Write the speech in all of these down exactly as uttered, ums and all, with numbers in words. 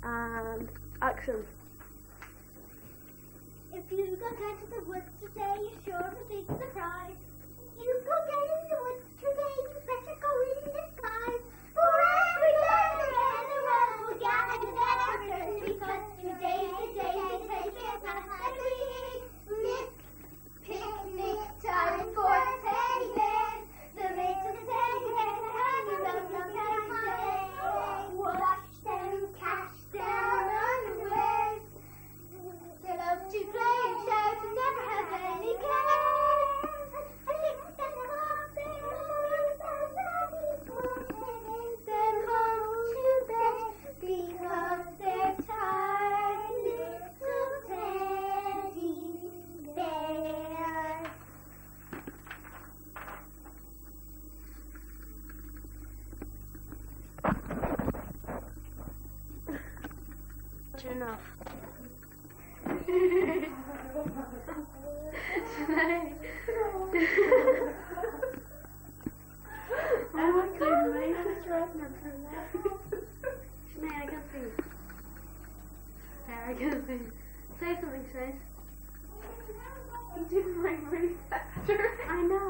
And action. If you go down to the woods today, you're sure to see surprise. You go down in the woods today, you better go in disguise. For every day the world will gather together, because today is the day to take it out and we picnic time for teddy bears. The mates of the teddy bears are hanging around the campfire. Watch them catch down unawares. They love to play and shout and never have any cares. And lick them off their arms and then home to bed because they're tired little teddy bears. Enough. Oh my god, my name is Ragnar. Sinead, I can see. Yeah, I can see. Say something, Sinead. You didn't like really faster. I know.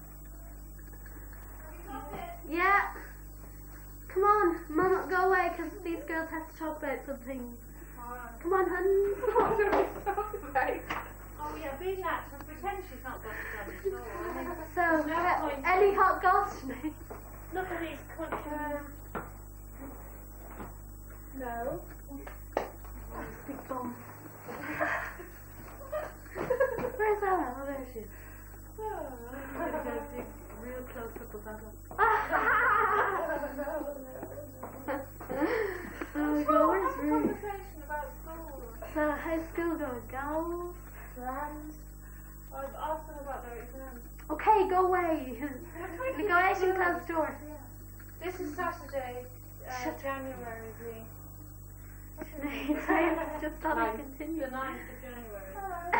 Yeah. Come on, Mum, go away because these girls have to talk about something. Come on, honey. What are we talking about? Oh yeah, be natural. Pretend she's not got it done at all. I mean, So, no uh, point. any hot goss, Sinead? Look at these countries. No. Big bomb. Where's Ella? Oh, there she is. I'm gonna go big, real close up of Ella. Oh my god, where's Ruth? Conversation about school. So, how's school going? Girls? Friends. I've asked them about their exams. Okay, go away. The Galatian closed door. This is Saturday, uh, January the Sinead, just thought I'd continue. the ninth of January.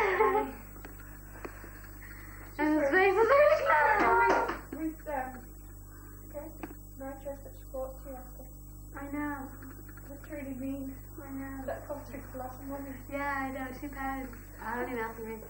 And the space was really close. Ruth, um, okay. Nice dress at sports yesterday. I know. That's really mean. I know. That cost her a lot of money. Yeah, I know. Two pounds. I don't even have to read.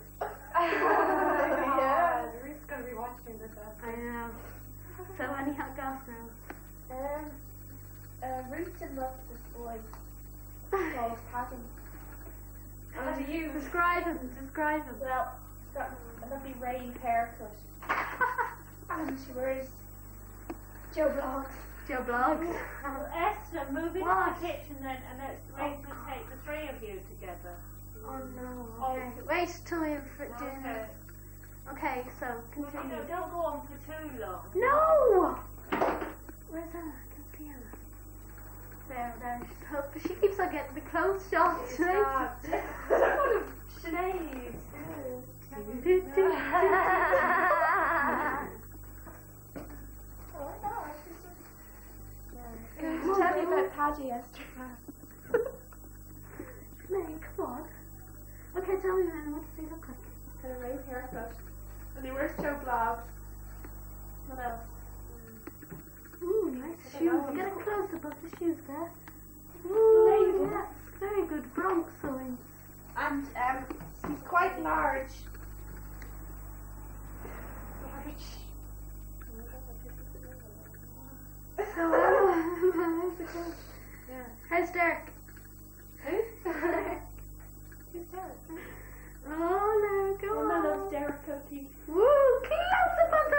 Yeah, Ruth's gonna be watching this. I know. So, any hot goss now? Um, uh, Ruth's in love with this boy called Paddy. And to you, Describe him. Describe him. well, she's got a lovely rave haircut. And she wears Joe Blogs. Joe Blogs. Well, Esther, move into What? the kitchen then, and let's make them take the three of you together. Oh no. Okay. Wait till we have for Okay. dinner. Okay, so Well, continue. no, don't go on for too long. No! Where's Ella? I can't see Ella. There, there. She's hope she keeps on getting the clothes shot. Sinead. Tell me about Paddy, Esther. Sinead, come on. Okay, tell me then, what does he look like? Had a rave haircut. And he wears Joe Blogs. What else? Ooh, nice I shoes. don't know. Get a close up of the shoes there. Ooh, yes, very good bronc sewing. And um, he's quite large. Large. So, Ella, how's the clothes? Yeah. How's Derek? Who? Who's Derek? Oh no, go Oh, on. I love Derek Cookie. Woo, close up on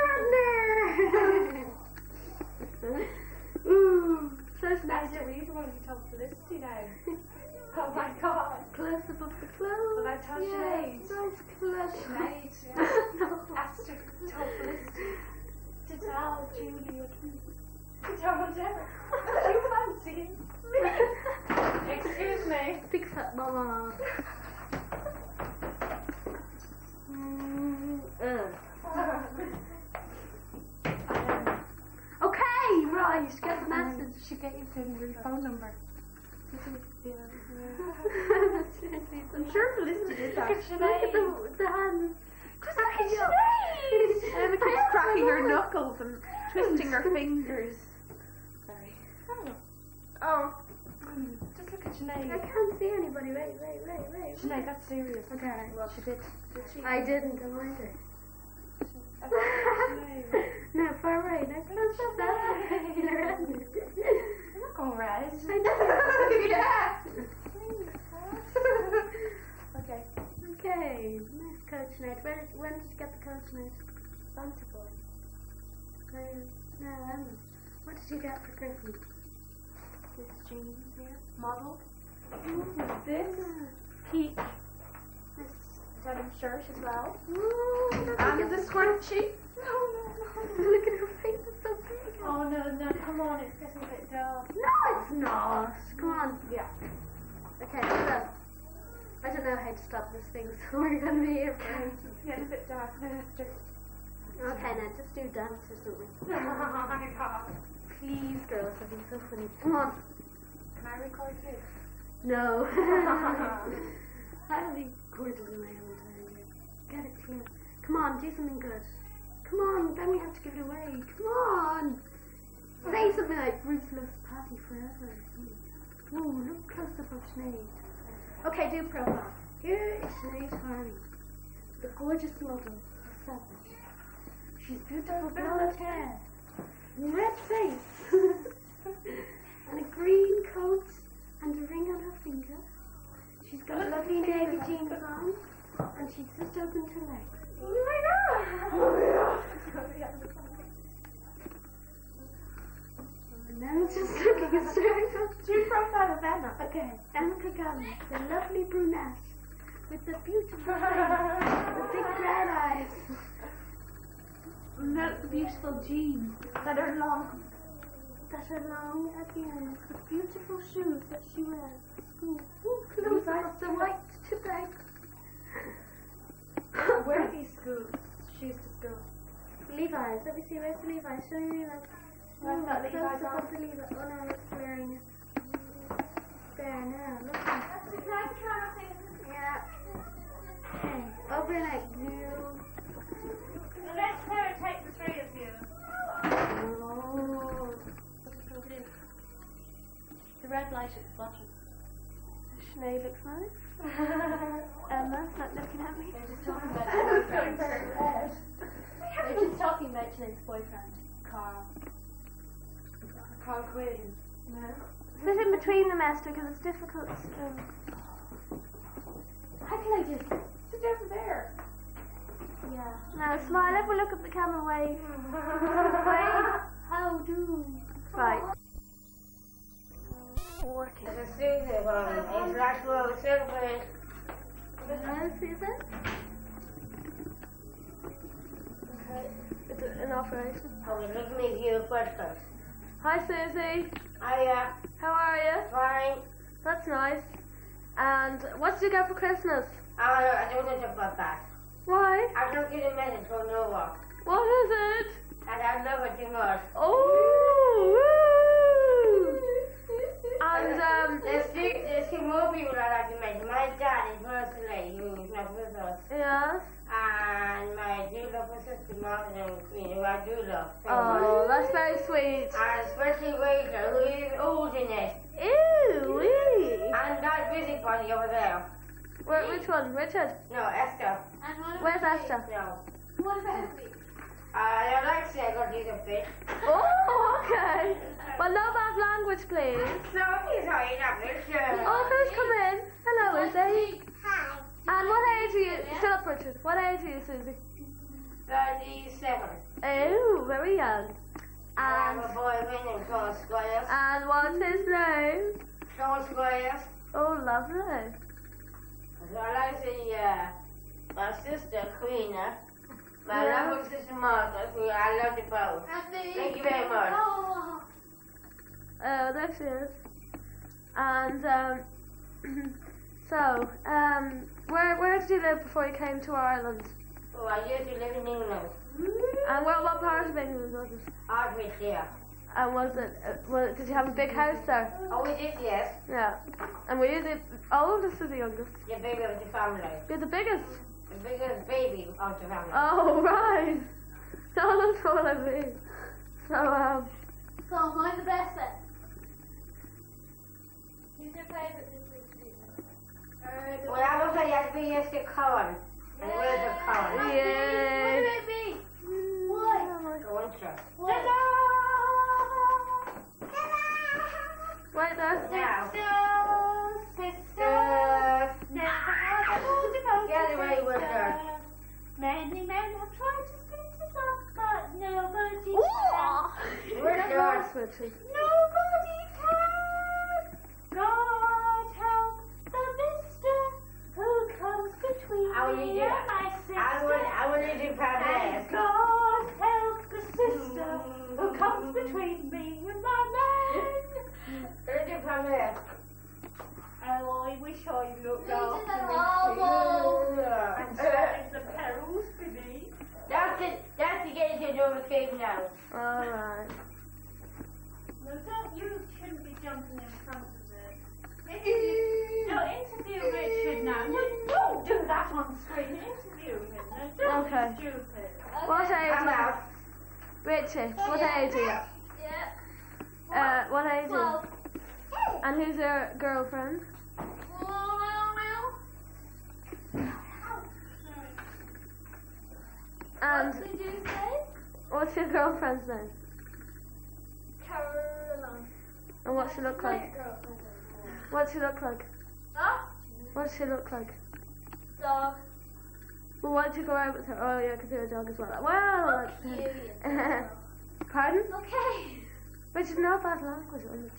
the under. Ooh, so That's nice. the reason why you told Felicity now. Oh my god. Close up of the clothes. Well, I told Yes, Sinead. nice close. Sinead, yeah. No. Esther told Felicity to tell Julia to tell Derek. You fancy him? Excuse me. Big fat mama. Mm, uh. Okay, right, get the message. She gave him her phone number. I'm sure Felicity did that. Look at Look at the, the hands. Look at Sinead! Emma keeps cracking her knuckles and twisting her fingers. Sorry. Oh. Just look Sinead. I can't see anybody. Wait, wait, wait, wait. Sinead, that's serious. Okay. Well, she did. Did she? I didn't, don't mind her. I thought Sinead. No, far away. No, close up that. I'm not going red. I know. Yeah. Okay. Okay. Nice coach mate. When, when did you get the coach mate? Santa boy. No, no, Emma. What did you get for Christmas? This jeans here. Model. Mm, This. Peach. This denim shirt as well. Ooh, And the scrunchie. No, no, no. Look at her face. It's so big. Oh no, no, come on, it's getting a bit dull. No, it's not. Come on. Yeah. Okay, so. I don't know how to stop this thing, so we're going to be here for ages. It's getting a bit dark. No, just. Okay, now just do dance or something. Oh my god. Please, girls, that'd be so funny. Come on. Can I record you? No. I'll be recorded in my own time. Get it, Tina. Come on, do something good. Come on, then we have to give it away. Come on. Say something like ruthless Patty forever. Ooh, look close up of Sinead. Okay, do profile. Here is Sinead Harney, the gorgeous model of seven. She's beautiful blonde hair, red face, and a green coat, and a ring on her finger. She's got lovely navy jeans on, and she's just opened her legs. Oh my god! Oh yeah. And now it's just looking straight up. Do profile of Emma. Okay, Emma Kagami, the lovely brunette, with the beautiful face, the big red eyes. Not the beautiful jeans that are long, that are long at the end, the beautiful shoes that she wears at school. Ooh, close up the white to beg. Where are these schools? Shoes to school. Levi's, let me see, where's the Levi's? Show me Levi's. Well, No, not close Levi's up on. of the Levi's. Oh no, it's wearing it. There now, look. Can I try things? Yeah. Okay, overnight glue. Let's her take the three of you. Oh. The red light at the bottom. Sinead looks nice. Emma's not looking at me. They're just talking about boyfriend. They're just talking about Sinead's boyfriend, Carl. Carl Quinn. No. Sit in between them, Esther, because it's difficult. Um, How can I just sit over there? yeah. Now smile. Ever look at the camera. Wave. Wave. How do? Right. Working. It's a Susan one. It's like one of the silver. Hello, Susan. Okay. It's an operation. I was looking at you first. Hi, Susie. Hiya. How are you? Fine. That's nice. And what did you get for Christmas? I, I don't want to talk about that. Why? I don't get a message from Nova. What is it? And I love it too much. Oh! Woo! And um, There's two, there's two more people I like to mention. My dad is personally, who's not with us. yes. And my do love sister, Martin and Queen, who I do love. so Oh, much. that's very sweet. And especially Rachel, who is old in it. Ew, wee. And that busy party over there. Where, which one? Richard? No, Esther. And what Where's Esther? No. What about me? Uh, Alexia got you the fish. Oh, okay. Well, no bad language, please. So he's hiding up this year. Oh, who's come in? Hello, Izzy. Hi. And what age are you? Shut up, Richard. What age are you, Susie? thirty-seven. Oh, very young. I And have a boy named Sean Squires. and what's his name? Sean Squires. Oh, lovely. So I like the, uh, my sister, Queen, uh, my Yeah. lovely sister, Martha, who I love you both. Thank you very much. Oh. Oh, there she is. And um, so um, where where did you live before you came to Ireland? Oh, I used to live in England. And where, what part of England was it? Ardwick there. And was it? Uh, was, did you have a big house there? Oh, we did, yes. Yeah. And were you the oldest or the youngest? The bigger of the family. You're the biggest. The biggest baby of the family. Oh right. No, that's what I mean. So um. So am I the best then? Who's the your favourite Disney season? Uh, Well, I was like, I'd be used to corn. And it was a corn. Yay. What about me? What? Go on, sir. What? Wait there. Now. Sister, Sister. never Get away with her. Many men have tried to split us up, but nobody Ooh. can. We're That's done. not switching. Nobody can. God help the mister who comes between How will me you do and it? my sister. I would, I would do And probably. God help the sister who comes between me and my man. Let's do probably. Oh, I wish I looked This is after an me awful. and saved the perils beneath. That's it. That's to get into the escape now. Alright. No, don't, you shouldn't be jumping in front of it. Interview, no, interview Richard now. No, don't do that on screen. Interview him. No, don't Okay. be stupid. What age I'm are you? out. Richie, what age are you? Yeah. Uh, what age are you? Well. And who's your girlfriend? And What did you say? what's your girlfriend's name? Caroline. And what's she look like? What's she look like? Huh? What's she look like? Dog. Well, why did you go out with her? Oh, yeah, because you're a dog as well. Well, Fuck you, you that's- Pardon? Okay. Which is not bad language, is it?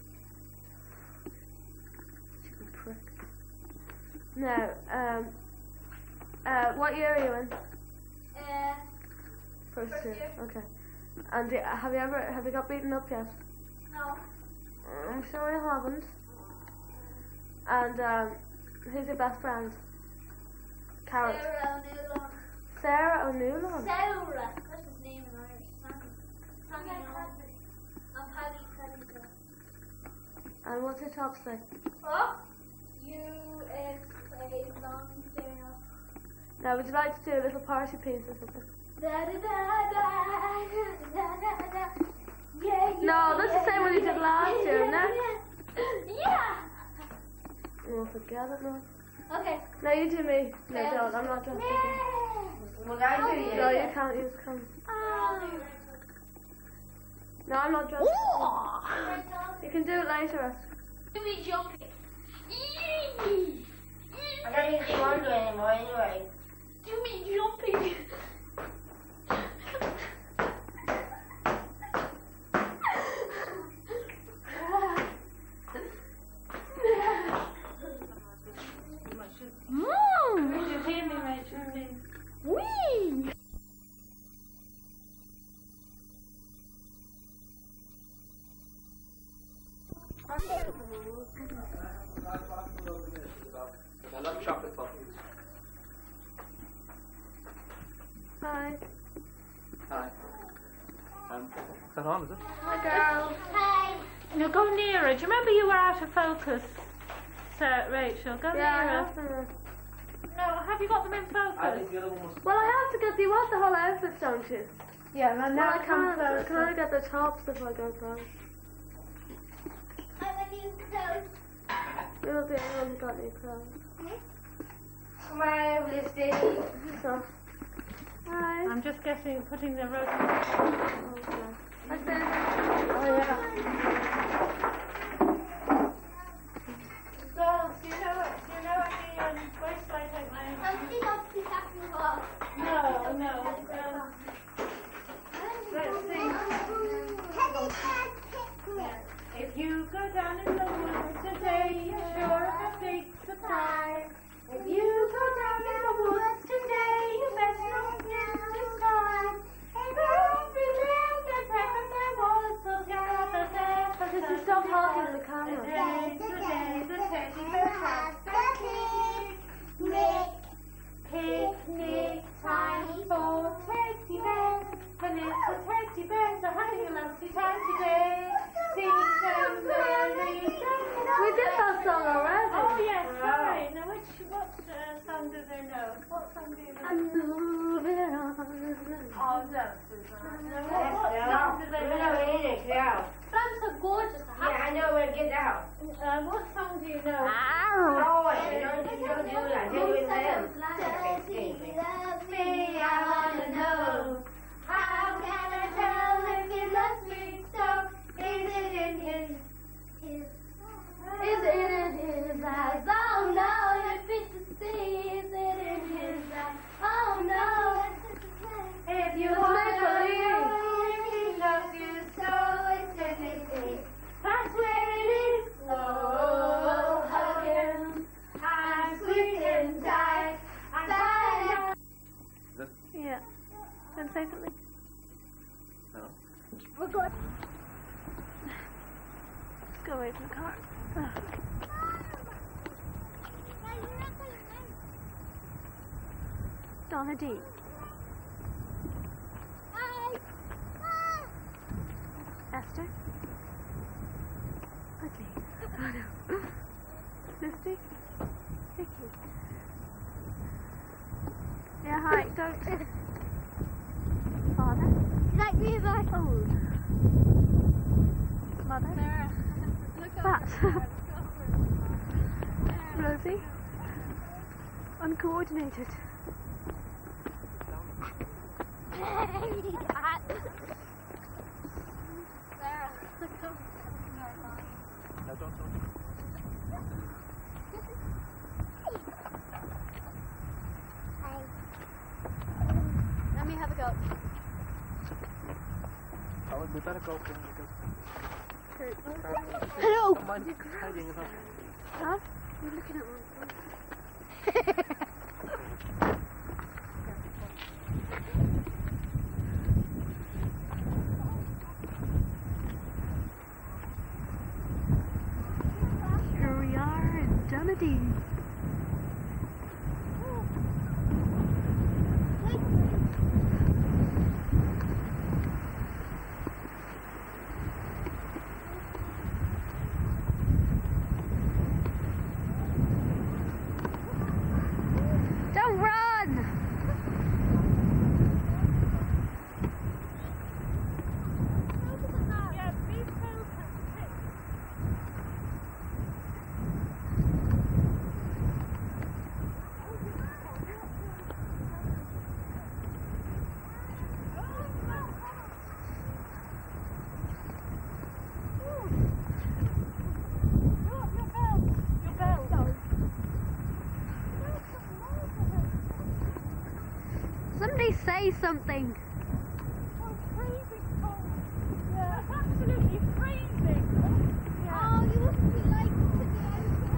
Stupid prick. No, um, uh, what year are you in? Uh, First, First year. year. Okay. And uh, have you ever, have you got beaten up yet? no. I'm sure you haven't. And, um, who's your best friend? Carrot. Sarah O'Neill. Sarah O'Neill. Sarah. That's his name in Irish. Sammy. Sammy Nolan. I'm Paddy Paddy. And what's your top say? What? U S A long tail. Now, would you like to do a little party piece or something? Da da da da da da da. Yeah, yeah. No, that's the yeah, same one you yeah, did last yeah, year, yeah, isn't Yeah. Oh, forget it now. Okay. No, you do me. No, Yeah. don't. I'm not dressed up. Yeah. Well, I do you. No, you can't use come. Um, No, I'm not dressed up. You can do it later. Do me jumping. I don't need to want to anymore anyway. Do me jumping. Did you hear me, Rachel? Please? Whee! I love chocolate puppies. Hi. Hi. Um, is that on, is it? Hi, girl. Hi. No, go nearer. Do you remember you were out of focus, Sarah, Rachel? Go Yeah, I nearer. have to. No, have you got them in I focus? think the other one was... Well, I have to get. You want the whole outfit, don't you? Yeah, and Well, I can't. Can I get the tops if I go first? I'm a new clothes. You're the only one who got new clothes. Smile, Listy. So. Hi. I'm just getting, putting the rope. Okay. Like this. Oh, yeah. Girls, do you know what? Do you know any um, voice I take my own? Something else is happening. No, no. Um, let's see. If you go down in the woods today, you're sure of a big surprise. If you go down in the woods today, you better not get disguised. Every land that reckon there was will gather there for Because you such stop a talking day. to the camera. Today, today, the teddy bear has the picnic. Picnic time for teddy bears. And it's the teddy bears are having a lovely time today. Sing them merry. We did that song already. Oh yes, sorry. Now which what uh, song do they know? What song do they know? I'm moving on. Oh, that's Susan. Let's What go. song do they We're know? not in it, yeah. That's a gorgeous Yeah, I know where to get out. Uh, what song do you know? Oh, I don't, you don't do that. Do it them. Love me, I wanna know. How can I tell if he loves me so? Is it in his, his, is it in his eyes? Oh no, if it's to see, is it in his eyes? Oh no, if you wanna know if he loves you so, it's in his eyes. That's where it is. Oh, hug him. I'm sweet and tight. I'm tired. Yeah. Then say something. No. We're good. Let's go away from the car. Ugh. Donna D. Esther. Ugly. Oh no. Misty. Vicky. Yeah, hi. Don't. Father. Like me, like Old. Mother. Fat. Rosie. Uncoordinated. No, don't talk. Let me have a go. Oh, we better go because Hello. don't mind hiding as well. Huh? You're looking at one. Here we are in Dunedin. Don't run! Yeah, please tell Somebody say something. Oh, it's freezing cold. Yeah, it's absolutely freezing. Yeah. Oh, you must be like to the end.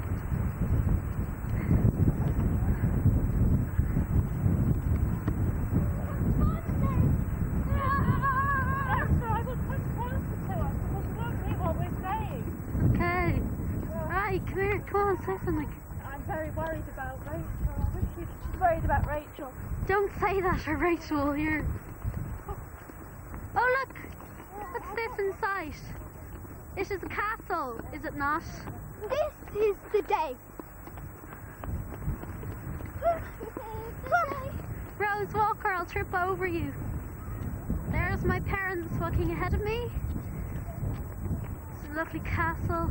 Esther, I would come closer to us because we won't hear what we're saying. Okay. Right, come here. Come on, say something. I'm very worried about Rachel. I wish you she's worried about Rachel. Don't say that to Rachel here. Oh, look. What's this in sight? It is a castle, is it not? This is the day. Rose, walk or I'll trip over you. There's my parents walking ahead of me. It's a lovely castle.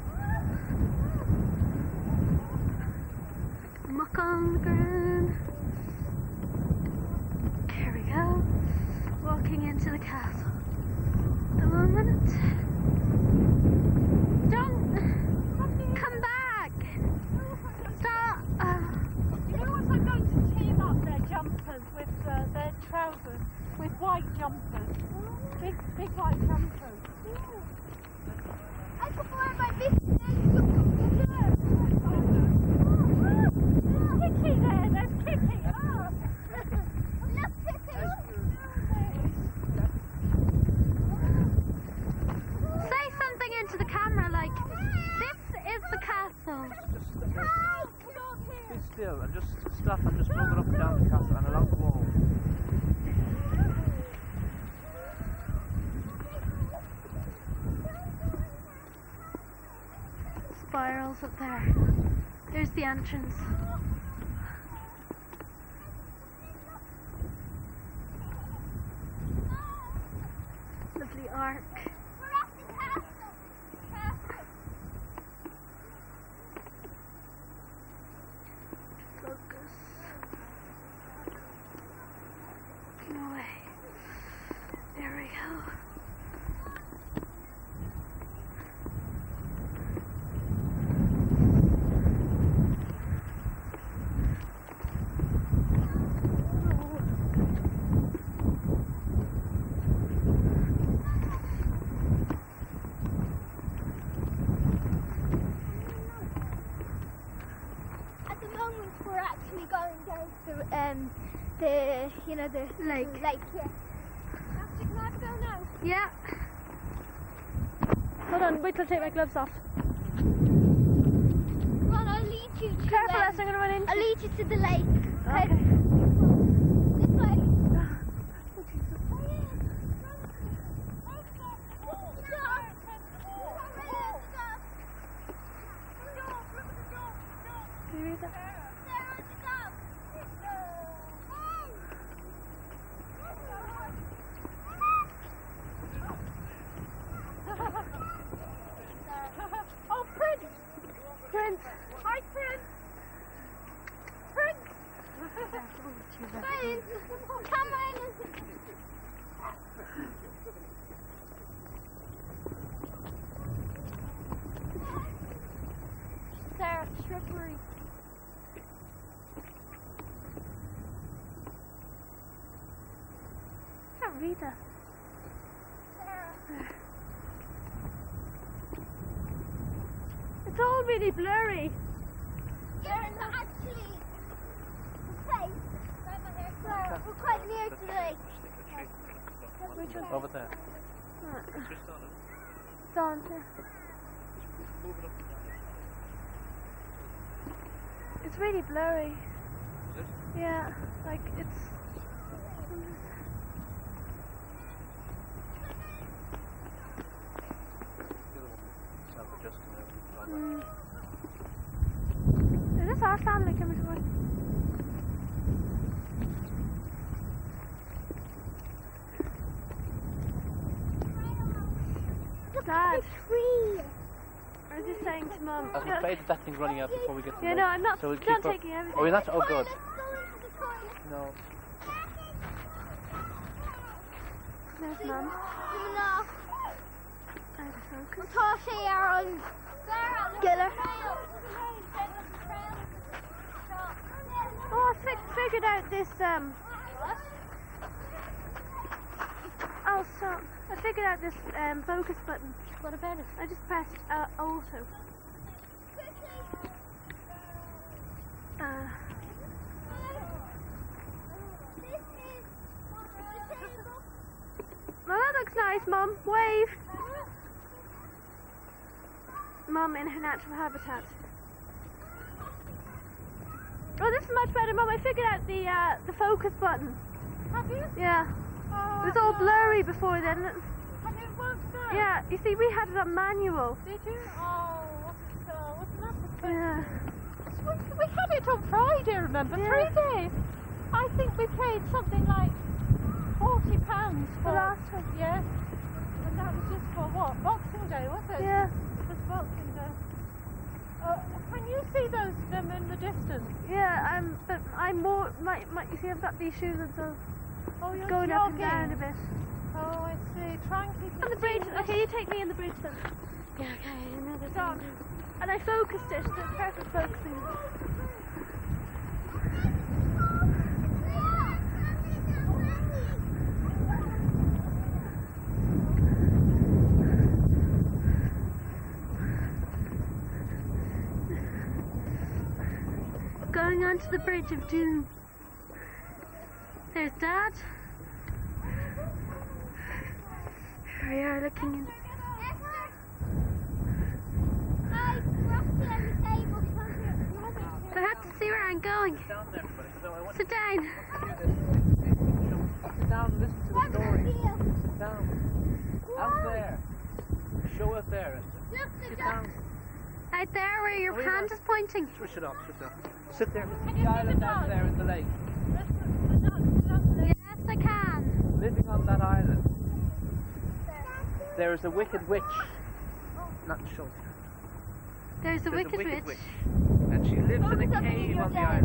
Muck on the ground. Here we go. Walking into the castle. Come on, minute. Don't come back. Stop. Uh, You know what? I'm going to team up their jumpers with uh, their trousers with white jumpers. Big, big white jumpers. I could wear my big thing. There's Kitty there. There's Kitty. Oh. Look, Kitty. say something into the camera like, this is the castle. Hi. Be still and just stop and just move it up and down the castle and along the wall. Spirals up there. There's the entrance. park. We're at the castle. Castle. Focus. No way. There we go. At the moment, we're actually going down to the, um, the, you know, the Lake. Lake, yeah. Can I go now? Yeah. Hold on, wait till I take my gloves off. Come on, I'll lead you to, Careful, um, else I'm going to run into. I'll lead you to the lake. Okay. This way. Can you read that? Oh, Prince! Prince! Hi, Prince! Prince! Prince, come on. Sarah, shrubbery. Can't read that. It's all really blurry. There's actually a place. Well, we're quite near to the lake. Which one? Over there. Down there. It's really blurry. Is it? Yeah, like it's. Self-adjusting now. Mm. Is this our family coming towards? Dad, Tree. I was just saying to Mum. I was afraid that that thing's running out before we get to Yeah, the no, lake. I'm not. So we'll not keep up- taking everything. Oh, you're not? Oh, good. Let's go into the toilet. No. There's Mum. No. Out of focus. Tasha, Aaron. Giller. Oh, I fi- figured out this. Um. Oh, so I figured out this um focus button. What about it? I just pressed uh, auto. Uh. Well, that looks nice, Mum. Wave. Mum in her natural habitat. Oh, this is much better, Mum. I figured out the uh, the focus button. Have you? Yeah. Oh, It was all blurry before then. And it was there? Yeah, you see, we had it on manual. Did you? Oh, wasn't, uh, wasn't that the thing? Yeah. We, we had it on Friday, remember? Yeah. Three days. I think we paid something like forty pounds for The last one. Yeah. And that was just for what? Boxing Day, was it? Yeah. It was Boxing Day. Uh, can you see those them in the distance? Yeah, um, but I'm more, my, my, you see, I've got these shoes and so Oh, you're going up and jogging. down a bit. Oh, I see. Try and keep On it the bridge, still. okay, you take me in the bridge then. Yeah, okay, another dog. And I focused it, the perfect focusing. Going onto the Bridge of Doom. There's Dad. Here we are looking in. I have to see where I'm going. Sit down there, everybody. 'cause I want Sit down. to hear this. Sit down and listen to the story. Sit down. Out there. Show us there. Sit down. Out there where your Oh, hand yeah. is pointing. Switch it off. Switch it off. Sit there. Can The you see island the down dog? there in the lake. Yes, I can. Living on that island. There is a wicked witch. Not show. There's a There's wicked, a wicked witch. witch. And she lives in a cave on the island.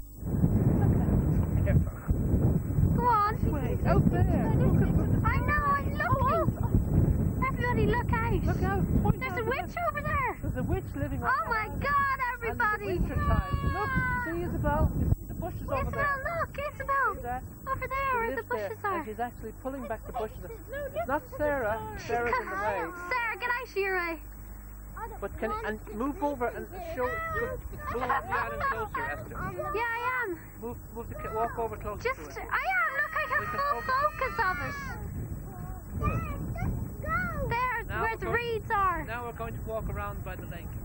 Come on. Wait, out there. Look at I know, I'm looking. Everybody look out. Look out. Point There's out a the witch over there. There's a witch living on Oh the my island. god, And everybody. in the winter time. Look, see Isabel? You see the bushes over Isabel, there? look, Isabel. See that? Over She there where the lives there, bushes and are. she's actually pulling back the bushes. It's not Sarah. Sarah's in the way. Sarah, get out of your way. But can and move over and show just move the island closer, Esther. Yeah, I am. Move, move the ca- walk over closer Just, to I it. am. Look, I We have can full focus. focus of it. Good. There's Now where we're the going- reeds are. Now we're going to walk around by the lake.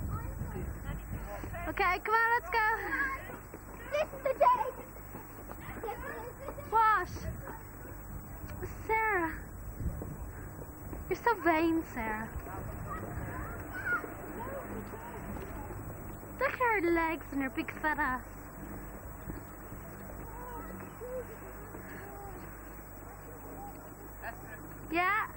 Okay, come on, let's go. This is the day. What? Sarah. You're so vain, Sarah. Look at her legs and her big fat ass. Yeah.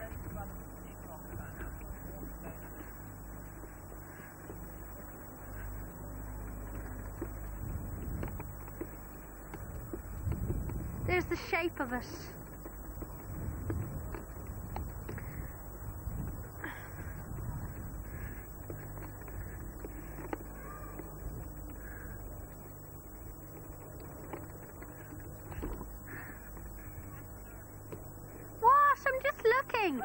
There's the shape of it. What? I'm just looking.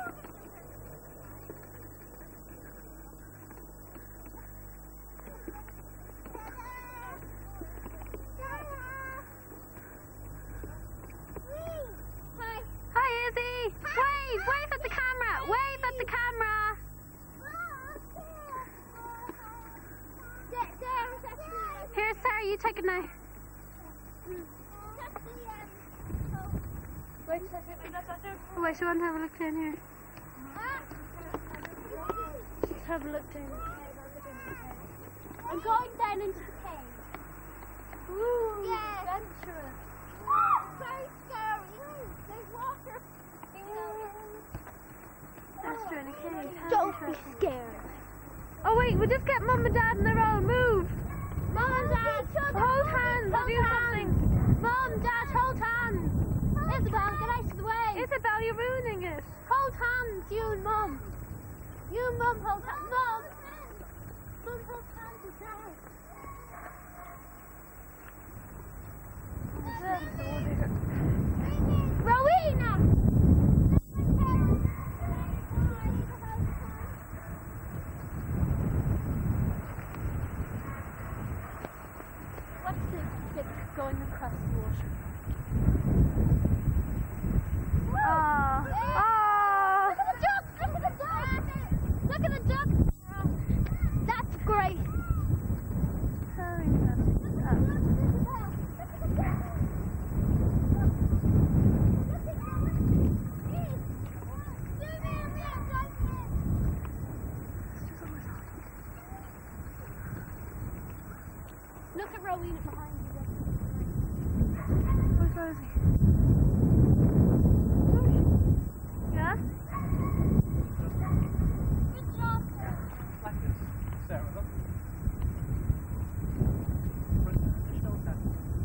Hi, Izzy. Wave, wave at the camera. Wave at the camera. Here, Sarah, you take it now. Wait a second, I got that there. Oh, wait, you want to have a look down here? Just have a look down. I'm going down into the cave. Ooh, Yeah. adventurous. Very scary. There's water. That's doing a cave. How Don't be interesting. scared. Oh wait, we'll just get Mum and Dad in their own. Move. Mom and Dad, Hold hands. Hold Do hands. something. Mum, Dad, hold hands. Isabel, get out of the way. Isabel, you're ruining it. Hold hands, you and Mum. You and Mum hold hands. Mum. Mum hold hands with Dad. Rowena! What's this stick going across the water? Ah, ah. Look at the duck! Look at the duck! Look at the duck! That's great. Very interesting. Look at Rowena behind you. Where's Rosie? Yeah? Good job. Like this, Sarah, look. Show that.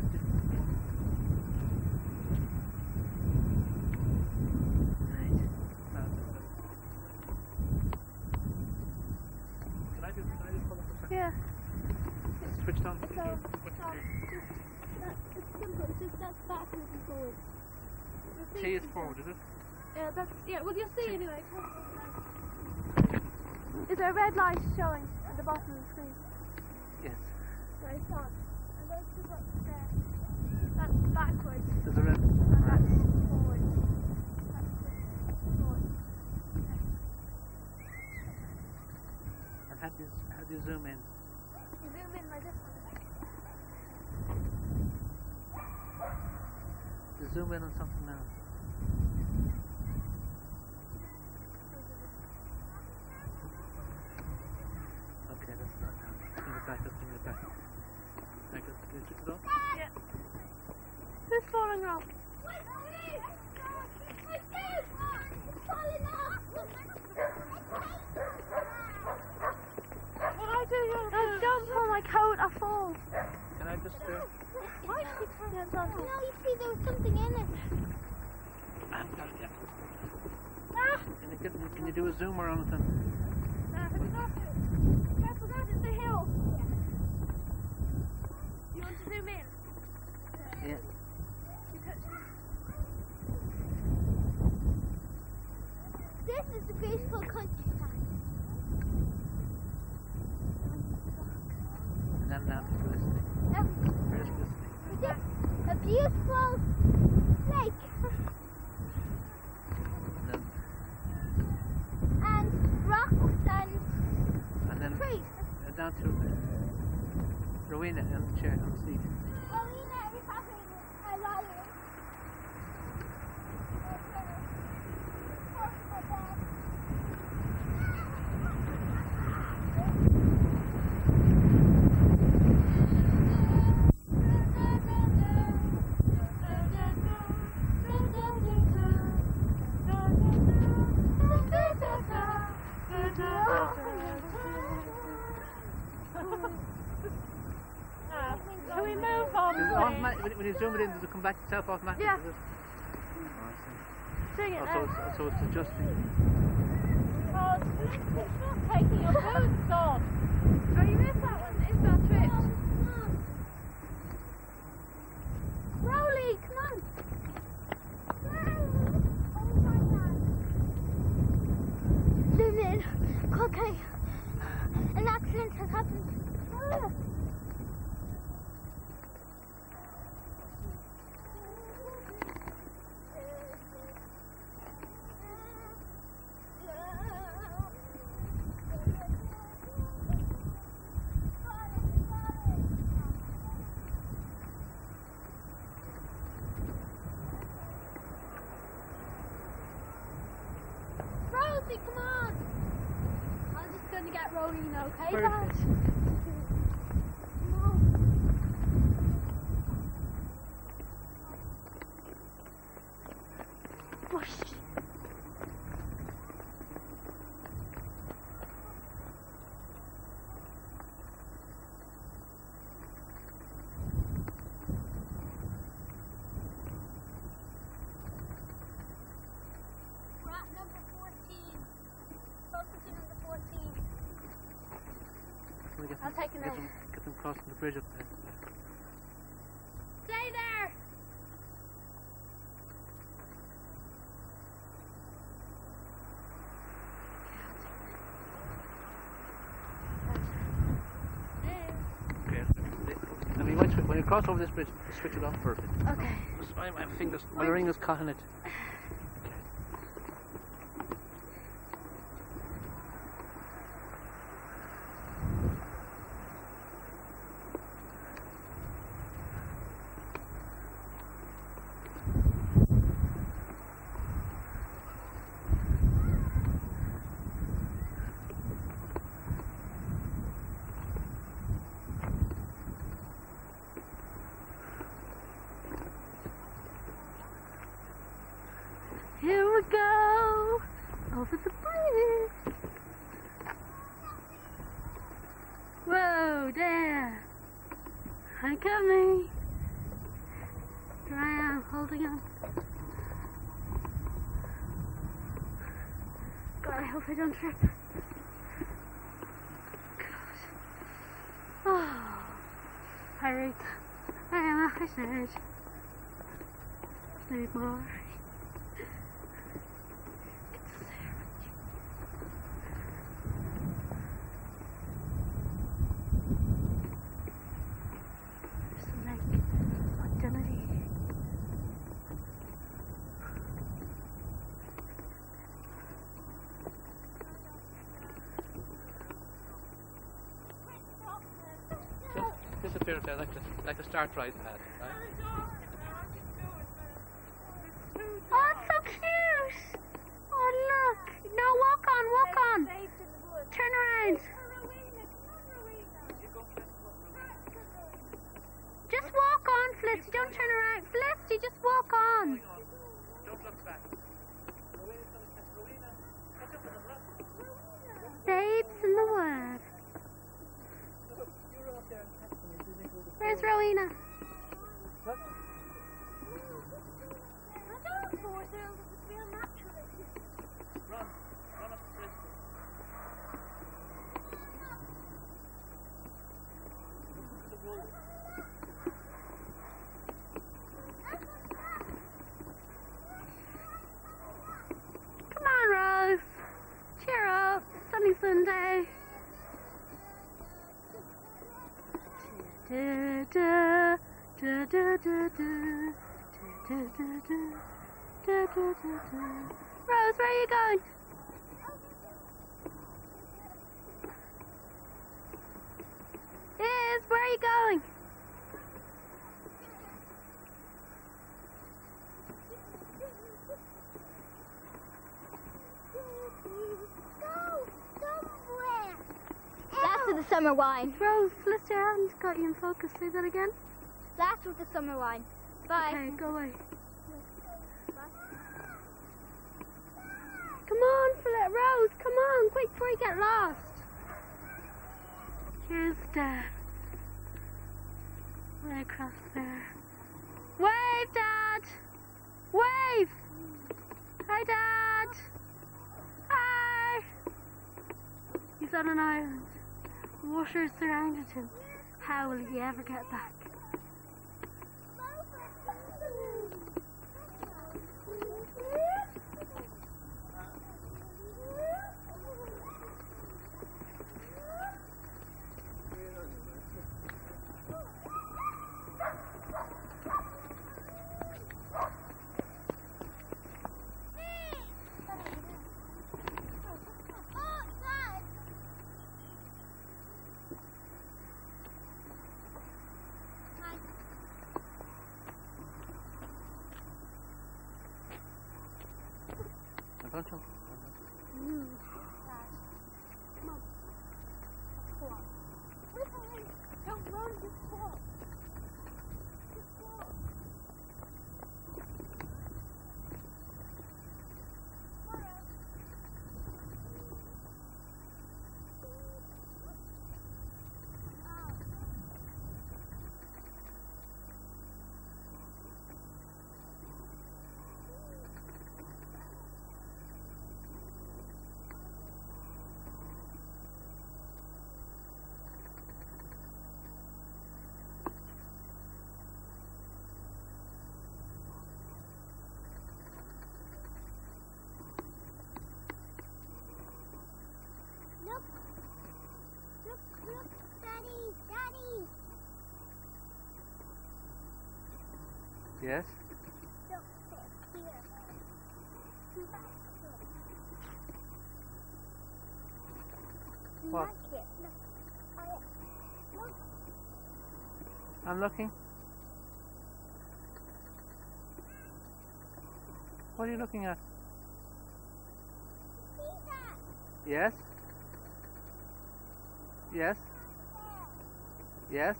Can I just, can I just pull up a second? Yeah. It's switched on. So, so, just, that, it's simple. It's just that's backwards and forwards. You'll see T is it's forward, is it? Yeah, that's, yeah, well, you'll see anyway. Is there a red light showing at the bottom of the screen? Yes. Very soft. And those two buttons there. That's backwards. There's a red. And that's forward. That's just forward. And how do you, how do you zoom in? You zoom in like this one. You zoom in on something now. Okay, that's not now. Bring it back, let's bring it back. Like, let's do it off. Yeah. Who's falling off? Wait, wait, wait, wait, wait, it's falling off. fall. Can I just... Uh, Why did you turn that on? No, you see, there was something in it. I haven't got it yet. Ah! Can you, get, can you do a zoom or anything? No, I forgot to. I forgot it's the hill. You want to zoom in? Yeah. This is the beautiful countryside. And then down to Felicity. Now, Where's Felicity? is this a beautiful lake? And then, And rocks and and then trees. uh, down to uh, Rowena and the chair on the seat. Rowena is having a rally. Can we move on, Does it please? automatic, when, when you zoom it in, does it come back itself automatically? Yeah. Does it? Oh, I see. Sing it Oh, now. so, it's, so it's adjusting. Oh, it's not taking your boots off. Oh, you missed that one. It's not tripped. Rowley, come on. Zoom in. Okay. An accident has happened. Ah. Rosie, come on! I'm just gonna get Rowena, okay, Perfect. Dad? Come on. Whoosh. We're at number fourteen. Closer to number fourteen. Can we get I'll them, take a get minute. them, get them crossing the bridge up there? Stay there! Okay. I mean, when, when you cross over this bridge, switch it off for a bit. Okay. Just my, my fingers, my ring is caught in it. Here we go over the bridge. Whoa, there. I'm coming. Here I am, holding on. God, I hope I don't trip. God. Oh, Harry, I am a fish. Need more. Just disappear there like the, like the start right pad, right? Oh, it's so cute! Oh, look! No, walk on, walk on! Turn around! Just walk on, Felicity, don't turn around. Felicity, just walk on! Don't look back. Rowena's gonna catch Rowena. Catch up with them, look. Babes in the word. Look, you're up there and catch them. Where's Rowena? Look. I don't know, they'll feel naturally. Run. Run up the bridge. The road. Come on, Rose. Cheer up. Sunny Sunday. Da, da, da, da, da, da, da, da, da, da, da, da, da. Rose, where are you going? Liz, where are you going? Go somewhere. That's with the summer wine. Rose, lift your hand. Got you in focus. Say that again. That's with the summer wine. Bye. Okay, go away. Come on, Philip, Rose, come on, quick before you get lost. Here's Dad. Way across there. Wave, Dad! Wave! Hi, Dad! Hi! He's on an island. Water surrounded him. How will he ever get back? Don't jump. Don't run, just walk. Just walk. Look, look, look, Daddy, Daddy. Yes? Look, there, here. Back here. What? Back here, look. I, look. I'm looking. What are you looking at? See that? Yes? Yes? Yes?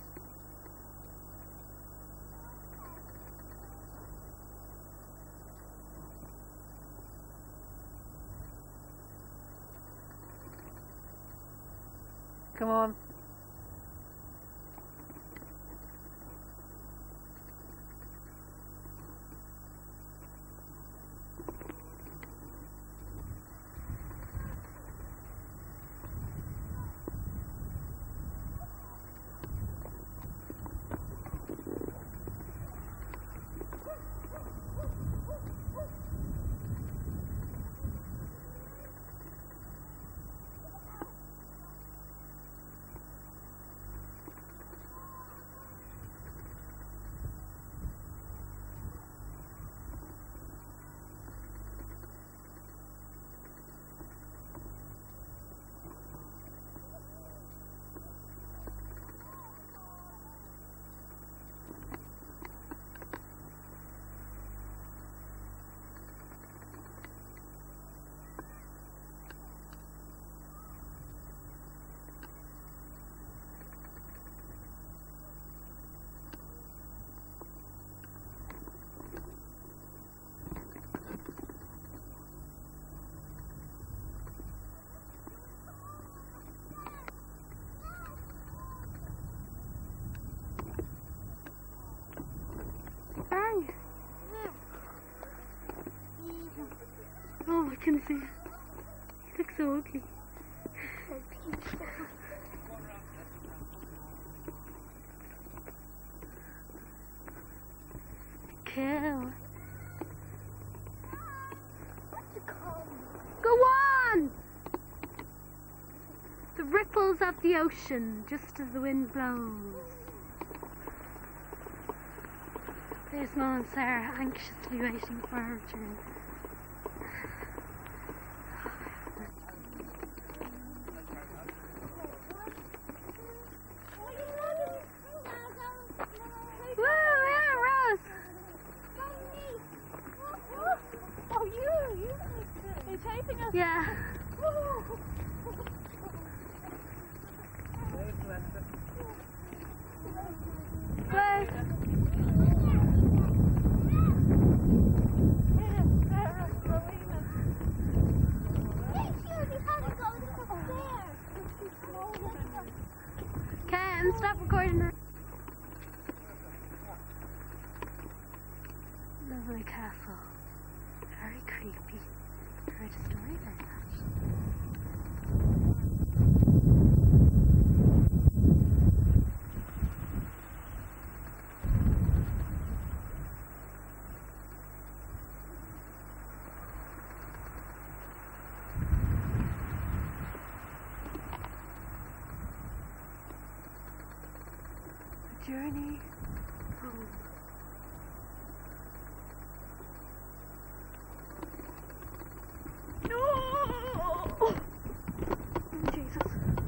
Come on. can see it. You look so ugly. Kill. Go on! The ripples of the ocean, just as the wind blows. There's Mum and Sarah anxiously waiting for her return. Woo, yeah, Rose! Oh, you! You! You're chasing us! Yeah. Where? Cam, stop recording her. Lovely castle. Very creepy. Heard a story about that. Journey home. No! Oh, Jesus.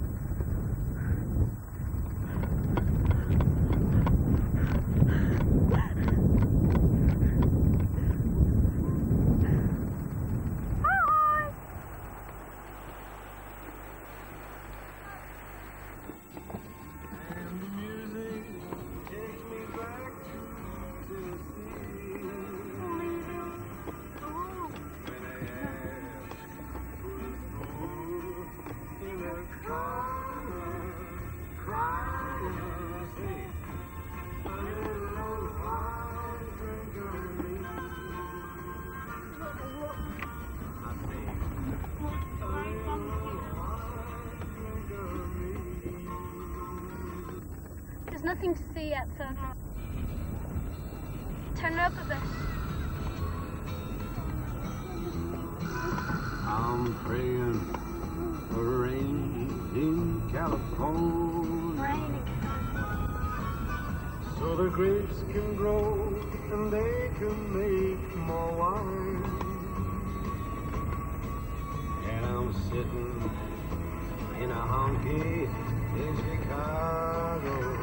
There's nothing to see yet, so turn it up a bit. I'm praying for rain in California, Raining. so the grapes can grow and they can make more wine. And I'm sitting in a honky in Chicago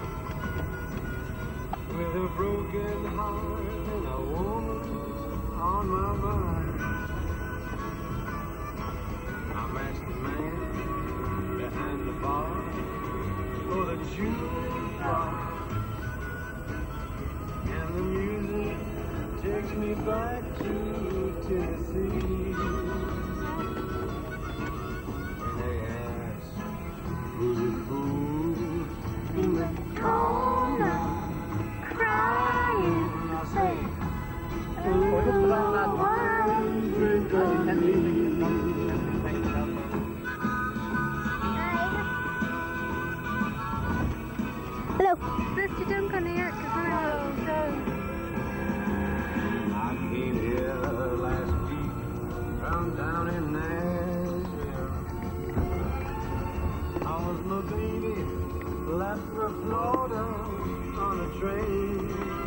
with a broken heart and a woman on my mind. I'm asking the man behind the bar for the jukebox, and the music takes me back to Tennessee. And they ask, who's the fool in the corner crying? I say, a little wine drink of me. Hello. Sister, don't go near it, because then I will go. I came here last week from down in Nashville. I was my baby left for Florida on a train.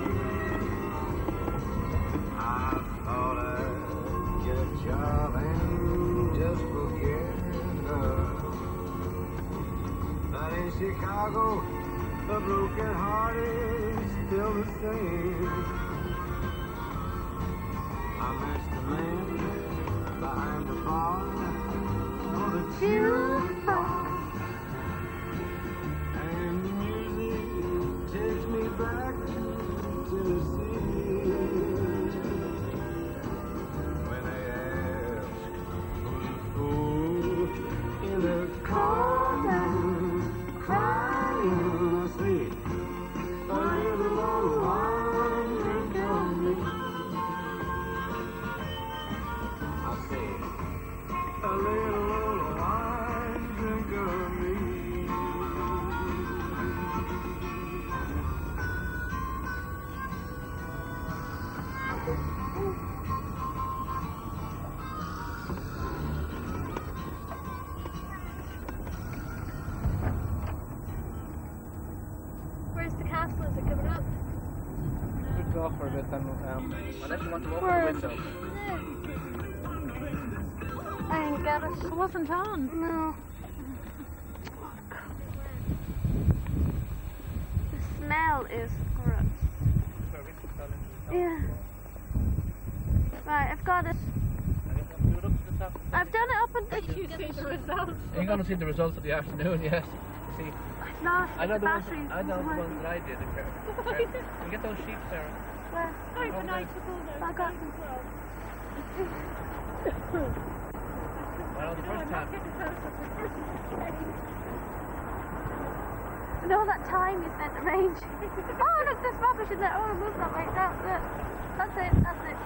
I thought I'd get a job and just forget her. But in Chicago, the broken heart is still the same. I met the man behind the bar for the jukebox, and the music takes me back to Tennessee. When they ask who's the fool in the corner crying, I say, a little old wine drink on me. I say, Um, unless you want to open Where the is window. I didn't get it. It wasn't on. No. The smell is gross. Yeah. Right, I've got it. I've done it up until You see the result. You're going to see the results of the afternoon, yes. See, I've lost I know the the ones, batteries. I know the ones that I did. in Car- Car- You get those sheep, Sarah. Well, Sorry, Over when I there. took all those. I got Well, the No, first I'm not time. getting close up the first and all that time you spent arranging. Oh, look, there's rubbish in there. Oh, move that way. That's it. That's it. That's it.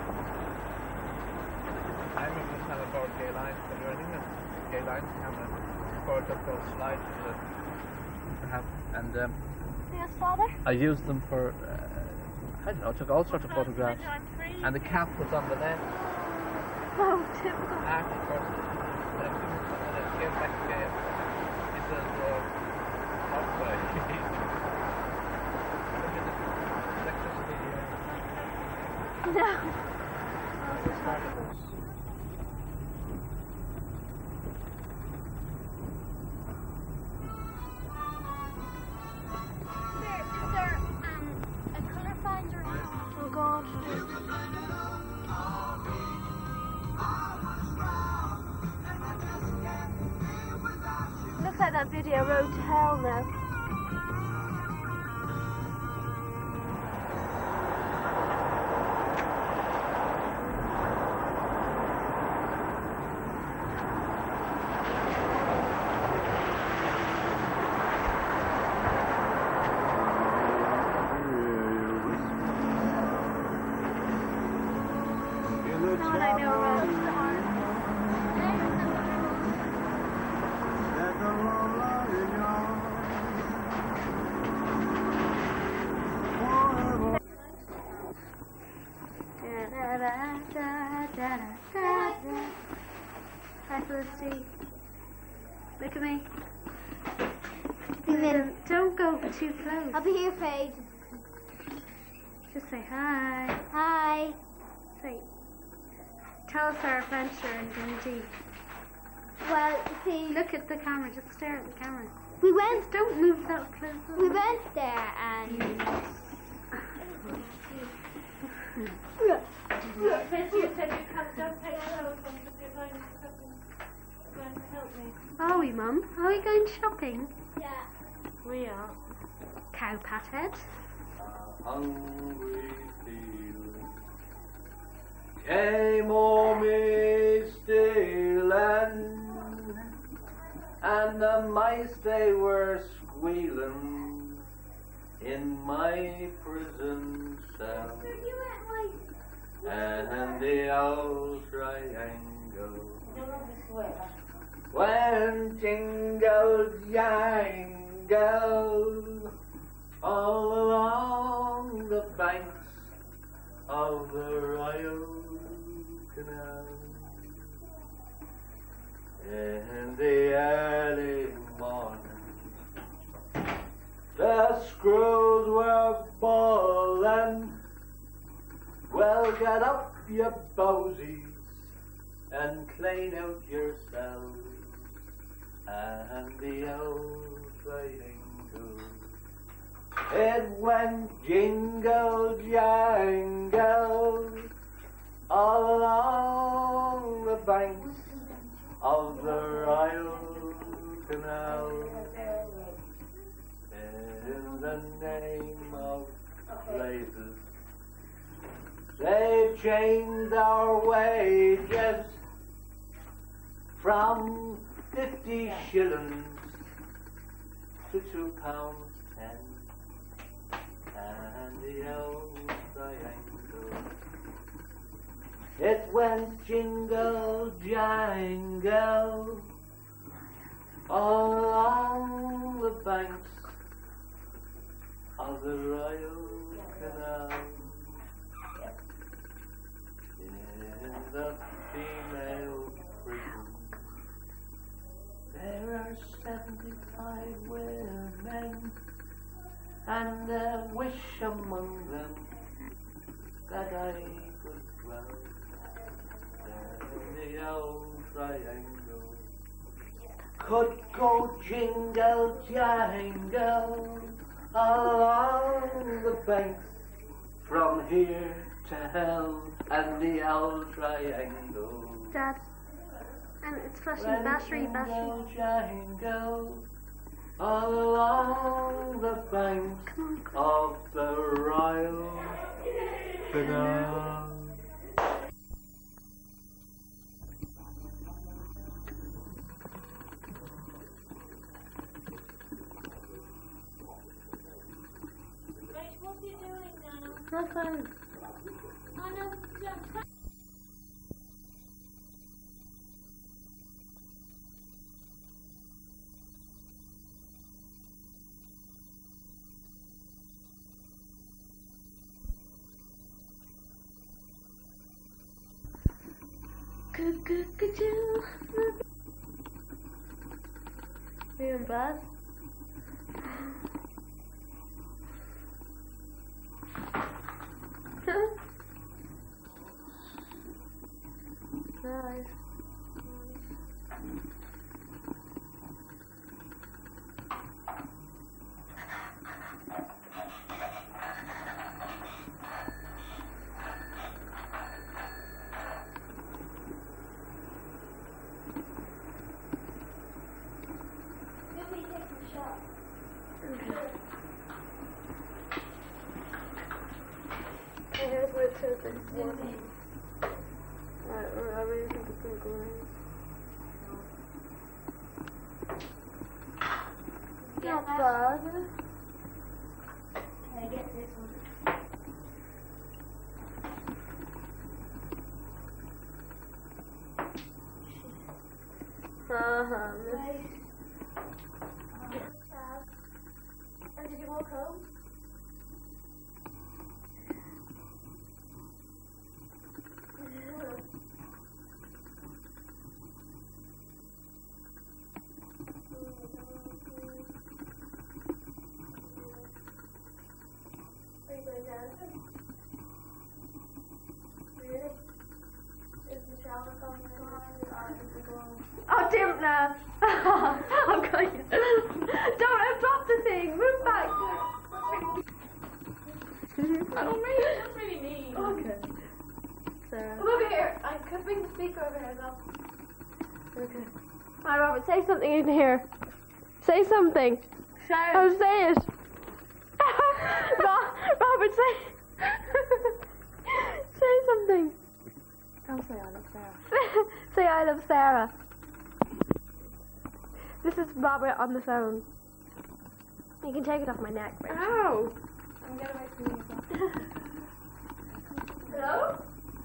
I remember this time I borrowed Gay Lines from you. I think that's Gay Lines camera. Borrowed up those slides for the for have, and um, Yes, Father? I used them for, uh, I don't know, took all sorts of photographs. I'm free. And the cap was on the left. Oh, typical. After first, when I when I came back again, it says, uh, outside. Look at the electricity. Uh, No. started this. There, is there um, a colour finder? Oh, God. Looks like that video Road to Hell now. Now I know Road to Hell. Hi, Felicity. Look at me. Don't, don't go too close. I'll be here, Paige. Just say hi. Hi. Say, tell us our adventure in Dundee. Well, see, Look at the camera. Just stare at the camera. we went, Don't move that close. we went there and Since you said you can't, don't take those ones if you're going to shopping. You're going to help me. Are we, Mum? Are we going shopping? yeah. We are. Cow pathead. Hungry feeling came on me stealing, and the mice they were squealing in my prison cell, and the old triangle when jingle jangle all along the banks of the Royal Canal. In the early morning, the screws were bawling, well, get up, you bowsies, and clean out yourselves, and the old triangle, it went jingle jangle all along the banks of the Royal Canal. In the name of places, they changed our wages from fifty shillings to two pounds ten. And the old triangle, it went jingle jangle all along the banks of the Royal Canal. In the female prison, there are seventy-five women, and a wish among them that I could dwell there in the old triangle. Could go jingle jangle along the banks from here to hell and the old triangle. Dad, and it's flashing battery, battery. Jingle jangle all along the banks Come on, of the Royal Canal. Right, what are you doing now? nothing. I know, just Good, good, good, you. Are you in bed? Nice. Here's where it says it's one. I, I really think it's gonna go in. Not bad. Can I get this one? Uh-huh. Right. And did you walk home? Are you going dancing? Really? Is the shower coming on or is it going? Oh, damn it now. I'm going. Don't I've dropped the thing. Move back. I don't really, I don't really need. Okay. Sarah. Come over here. I could bring the speaker over here as well. Okay. Hi, Robert. Say something in here. Say something. Shout. Oh, say it. Ro- Robert, say. Say something. Don't say I love Sarah. Say I love Sarah. This is Robert on the phone. You can take it off my neck, right? Ow! I'm getting away from you as well. Hello?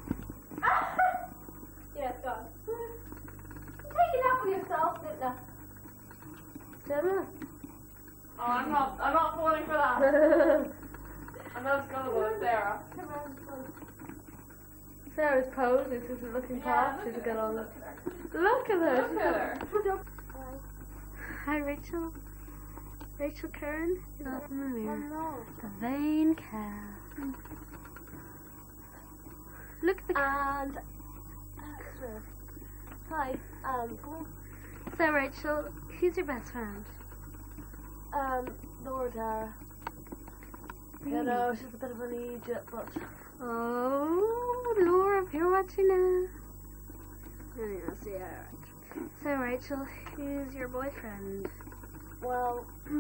Yeah, it's gone. Take it out for yourself, Linda. Sarah. Oh, I'm not, I'm not falling for that. I'm not gonna go with Sarah. Come on, Sarah's pose is just looking past. She's got all the. Look at her. Look at her. Look at her. Hi, Rachel. Rachel Kern is up in the mirror. no. The vain cow. Look at the. And sure. Hi, um, go- So, Rachel, who's your best friend? um, Laura Dara. You know, she's a bit of an idiot, but Oh, Laura, if you're watching now. Yes, yeah, right. So, Rachel, who's your boyfriend? well,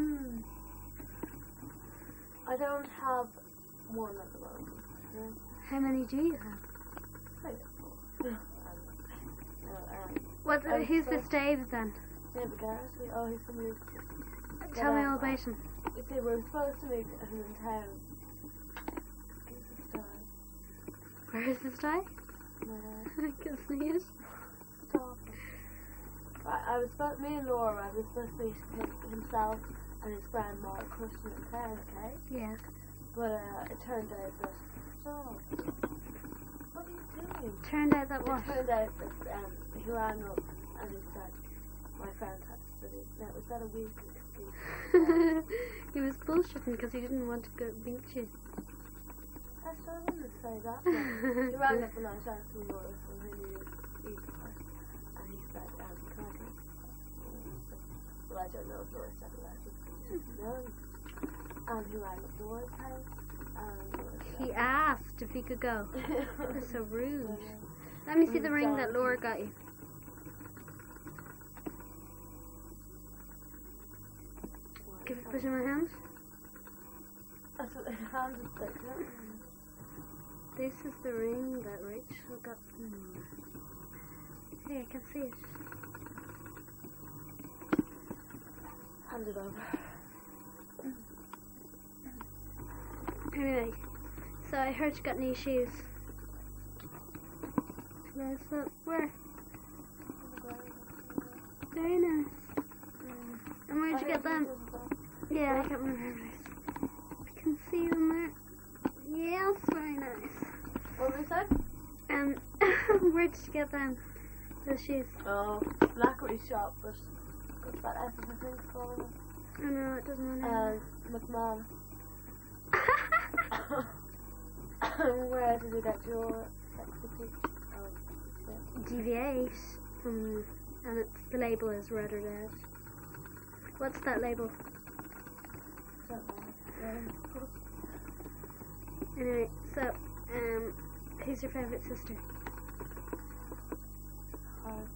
I don't have one at the moment. Yeah. How many do you have? I don't know. Um, um, What? I'm who's so- this Dave then? David Garrity. Oh, he's from Leeds. Tell me um, all about him. You see, we're supposed to meet him in town. He's a star. Where is this guy? Uh, I can see it. Stop. I, I was supposed, me and Laura, I was supposed to meet him, himself and his friend Mark Christian in town, okay? Yes. But uh, it turned out that. Stop. What are you doing? Turned out that It what? turned out that um, he rang up and he said, my friend had to study. Now, was that a weak excuse? He was bullshitting because he didn't want to go meet you. I still wouldn't say that. But he rang up and I was asking Laura from who he was eating for. And he said, um, can I take? Well, I don't know if Laura said that. No. And he rang up Laura's house. And Laura said, He asked if he could go. That's so rude. Let me see the ring that Laura got you. Give it, put it in my hand. That's what the hand is like, isn't it? This is the ring that Rachel got from me. Hey, I can see it. Hand it over. Anyway, so I heard you got new shoes. Where's that? Where? Very nice. And where'd you get them? Yeah, I can't remember. I can see them there. Yes, very nice. What was that? Um, where'd you get them? The shoes. Oh, Blackery shop, but what's that S I think called? Oh no, it doesn't Uh, matter. McMahon. Where did you get your sexy Oh, shit. D V eight. Um, and it's, the label is Red or Dead. What's that label? Don't know. Anyway, so, um, who's your favourite sister? Hard.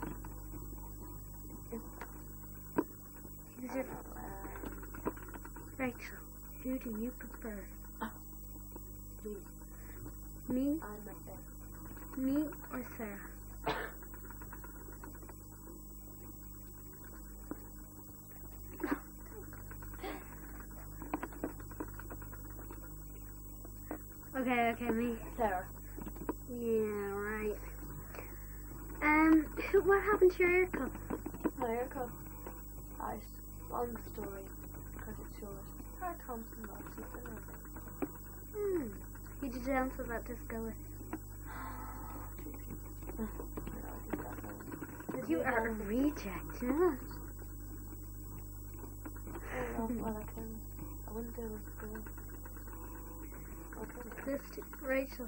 Who's your Rachel? Who do you prefer? Please. Me? I'm myself. Me or Sarah? Okay, okay, me. Sarah. Yeah, right. Um, who- what happened to your ear cup? My haircut. Nice. Long story. Because it's short. Sarah Thompson lost it, didn't it? Hmm. Who did you dance at that disco with? You are a reject, yeah. Oh, well, I can. I wouldn't do it with school. Okay. Christy, Rachel.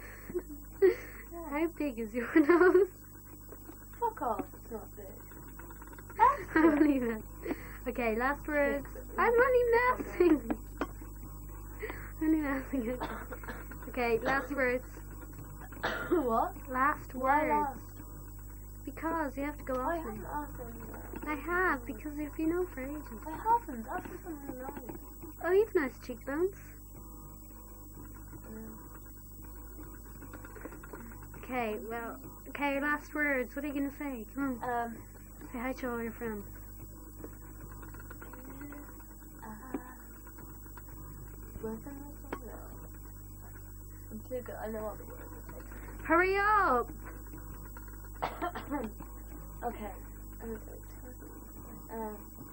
How big is your nose? Fuck off, it's not big. I'm only messing. Okay, last words. I'm only messing. I'm only messing. Okay, last words. What? Last Why words. last? Because you have to go I off haven't now. asked anyone. I have, because you've been on for ages. I haven't. After someone nice. Oh, you've nice cheekbones. Okay, well, okay, last words. What are you going to say? Come on. Um, Say hi to all your friends. uh, where's the next one? I'm too good. I know all the words. Hurry up! Okay. I'm gonna go. Um.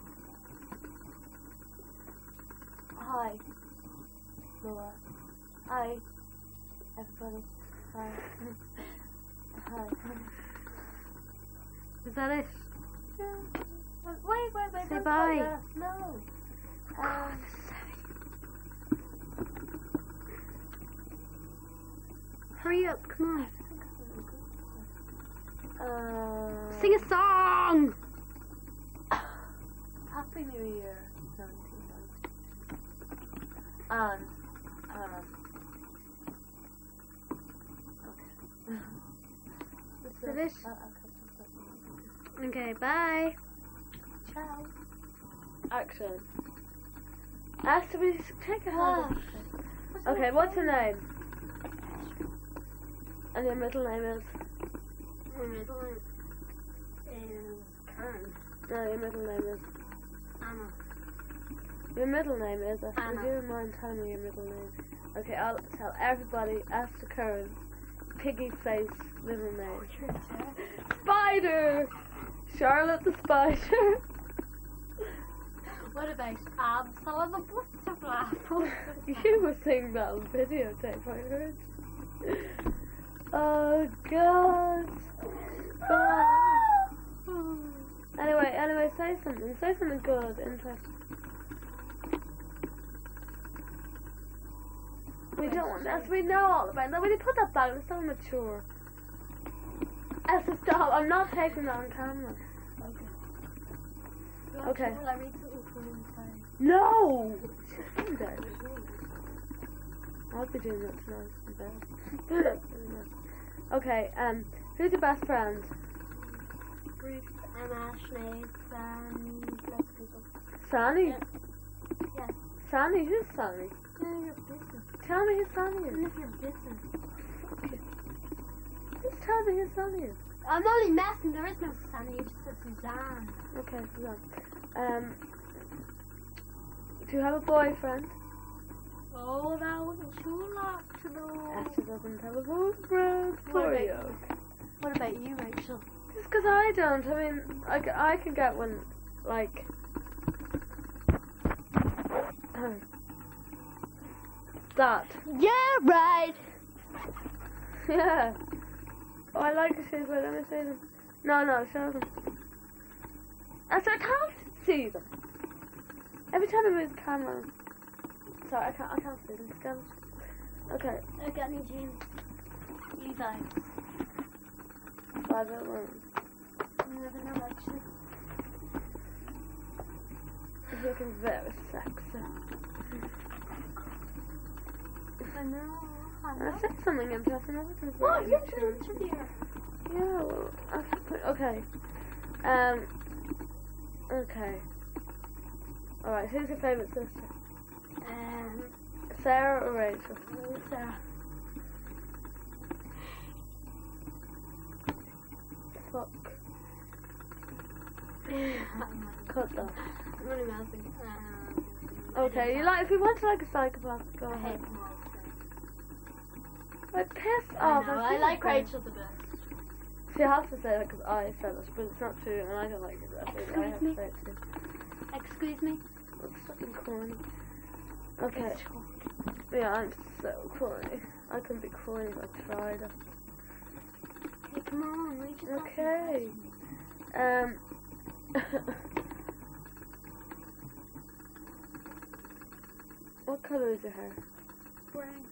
Hi. Laura. Hi. Everybody. Hi. Hi. Is that it? Yeah. Wait, wait, wait. Say don't bye. say that. No. Um. Hurry up, come on. Uh, Sing a song! Happy New Year, nineteen ninety. And, um, okay. Is that it? Uh, okay. Okay, bye. Ciao. Action. Actually, take a hand. Okay, what's your name? And your middle name is? My middle name is Karen. No, your middle name is? Anna. Your middle name is? Anna. Would you mind telling me your middle name? Okay, I'll tell everybody after Karen. Piggy face middle name. Spider! Charlotte the Spider. What about Absol the Butterfly? You were saying that on videotape, I heard. Oh god. God. Anyway, anyway, say something. Say something good, interesting. We don't want this. We know all about that. When you put that back, it's so mature. Esther, stop. I'm not taking that on camera. Okay. Okay. Will I read something from inside? No! She's in there. I'll be doing that tonight in bed. Okay, um, who's your best friend? Bruce, Emma, Sinead, Sam, lots of people. Sani? Yeah. Yeah. Sani? Who's Sani? None of your business. Tell me who Sani None is. of your business. Just tell me who Sani is. I'm only messing. There is no Sunny. You just said Suzanne. Okay, Suzanne. Um, do you have a boyfriend? Oh, that wasn't too like to know. Esther doesn't have a boyfriend What for about you. you? What about you, Rachel? Just because I don't. I mean, I, c- I can get one, like... that. Yeah, right. Yeah. Oh, I like the shoes, but let me see them. No, no, show them. Esther, I can't see them. Every time I move the camera... Sorry, I can't, I can't see them. Go. Okay. I got any jeans. Levi's. I don't know. You never know, actually. He's looking very sexy. I know. I I know. said something interesting. Everything's Oh, very you're mature. an interviewer. Yeah, well, okay. okay. Um, okay. Alright, who's your favourite sister? Um, Sarah or Rachel? Sarah. Fuck. Cut that. I'm really messing. Um, Okay, you like, if you want to like a psychopath, go I ahead. hate them all. Like, piss I off. know, I I feel like like- Rachel the best. She has to say that because I said it, but it's not true, and I don't like it. I think I have to Excuse say it too. Excuse me? It's fucking corny. Okay. Yeah, I'm so corny. I can be corny if I tried it. Hey, come on, we just Okay. Um. What colour is your hair? Brown.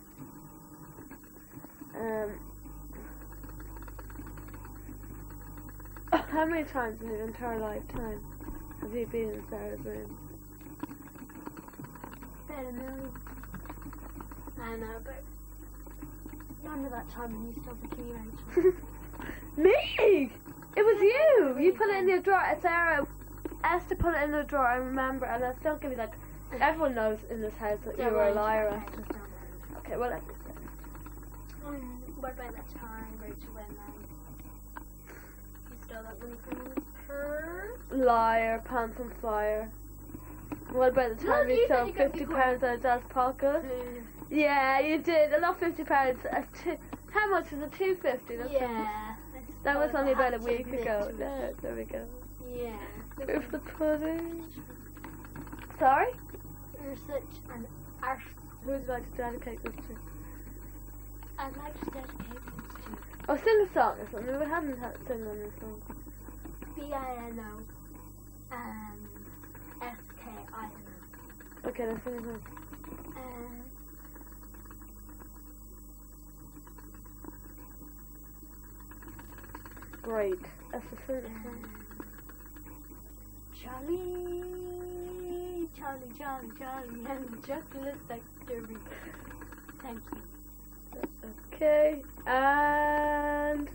Um. How many times in your entire lifetime have you been in Sarah's room? About a million. I know, but remember that time when you stole the key, Rachel? Me! It was you! You put it in your drawer. Sarah, Esther put it in the drawer, I remember, and I still give you like. Everyone knows in this house that you were a liar, Esther. Okay, well, let's. Um, what about that time Rachel went um, you stole that money from me? Her? Liar, pants on fire. What about the No, time you you said stole you got fifty me pounds out of Dad's pocket? Yeah, you did. Not fifty pounds. Uh, two, how much was it? Two fifty. Yeah. That was only about a I have week to ago. admit to There, it. there we go. Yeah. Proof the pudding. Sorry? You're such an arse. Who would you like to dedicate this to? I'd like to dedicate this to Oh, sing a song or something. We haven't had sing on this song. B I N O um S K I N O. Okay, let's sing a song. Um, Great. That's the sing a song. Charlie, Charlie, Charlie, Charlie, and the chocolate factory. Thank you. Okay, and...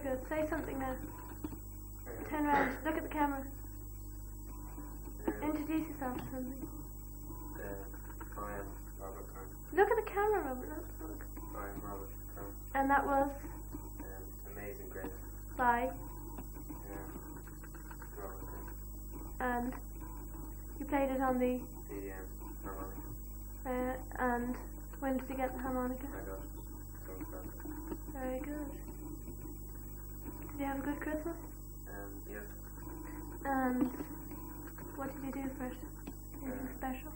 good. Say something now. Turn around. Look at the camera. Introduce yourself to something. Uh, I am Robert Kern. Look at the camera, Robert. Look, look. I am Robert Kern. And that was Um, Amazing Grace. by, Um, Robert Kern. and you played it on the, The um, harmonica. uh, and when did you get the harmonica? I got it. Go for it. Very good. Did you have a good Christmas? Um, yes. And what did you do for it? Anything Uh, special?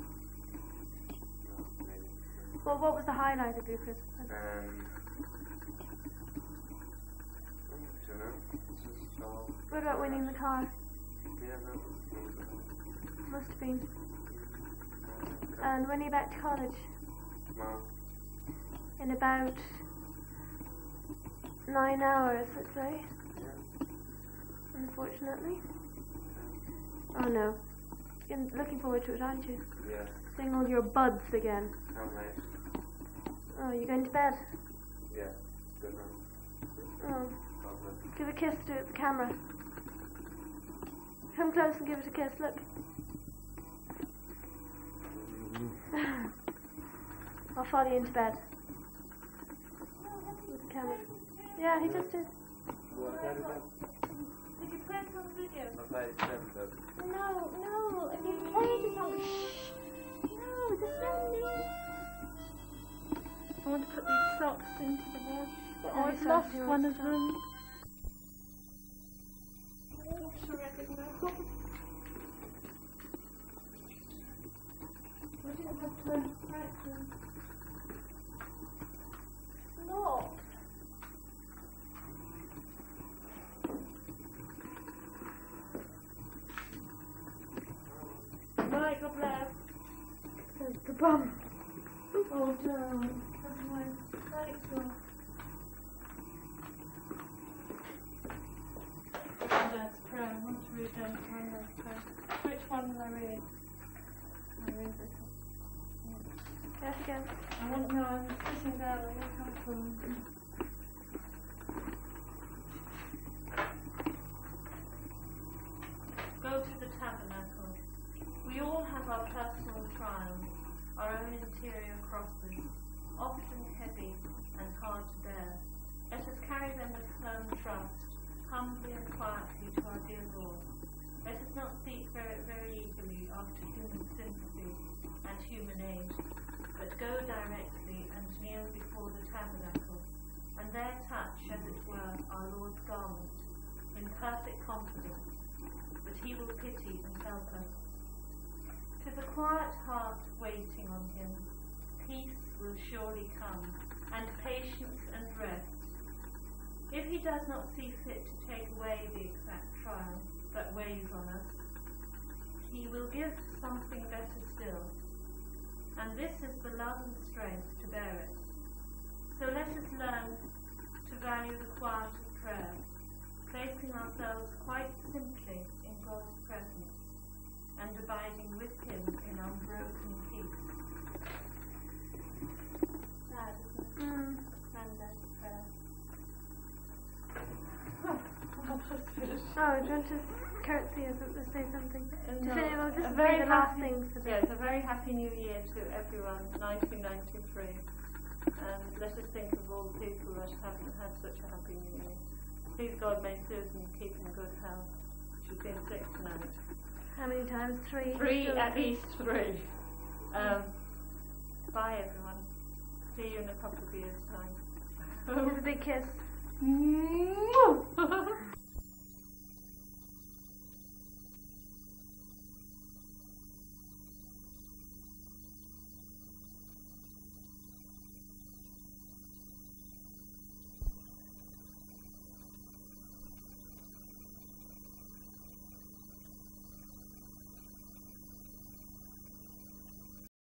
No, maybe. Well, what was the highlight of your Christmas? Um, I don't know. It's just all. What about winning the car? Yeah, no, it Must have been. was, uh, And when are you back to college? Tomorrow. In about nine hours, I'd say. Yeah. Unfortunately. Oh no. You're looking forward to it, aren't you? Yeah. Seeing all your buds again. How late? Oh, you're going to bed? Yeah. Good night. Oh. Lovely. Give a kiss to the camera. Come close and give it a kiss, look. I'll follow you into bed. With the camera. Yeah, he just did. What time is it? Did you play it on video? I'm ninety-seven, though. No, no, if you played it on... No, there's no need. I want to put these socks into the wash. But Oh, I've socks, lost you want one of socks? them. Oh, terrific. No. I didn't have to write them. No. Right, God bless. There's the bum. Oh, darling. That's my right one. That's prayer. I want to read down my last prayer. Which one will I read? I read this one. Yes, again. I want to know, I'm sitting down, I want to come from. Go to the tabernacle. We all have our personal trials, our own interior crosses, often heavy and hard to bear. Let us carry them with firm trust, humbly and quietly to our dear Lord. Let us not seek very, very eagerly after human sympathy and human aid, but go directly and kneel before the tabernacle, and there touch, as it were, our Lord's garment, in perfect confidence that he will pity and help us. To the quiet heart waiting on him, peace will surely come, and patience and rest. If he does not see fit to take away the exact trial that weighs on us, he will give something better still, and this is the love and strength to bear it. So let us learn to value the quiet of prayer, placing ourselves quite simply in God's presence and abiding with him in unbroken peace. That is a Mm. tremendous prayer. Oh, do you want to curtsy or something, say something? No, To say, well, this a will very be the last happy- thing for Yeah, this. it's a very happy new year to everyone, nineteen ninety-three. And let us think of all the people that haven't had such a happy new year. Please God, may Susan keep in good health. She's been sick tonight. How many times? Three? Three, Still- at least three. Um, bye everyone. See you in a couple of years' time. Give a big kiss. Mwah!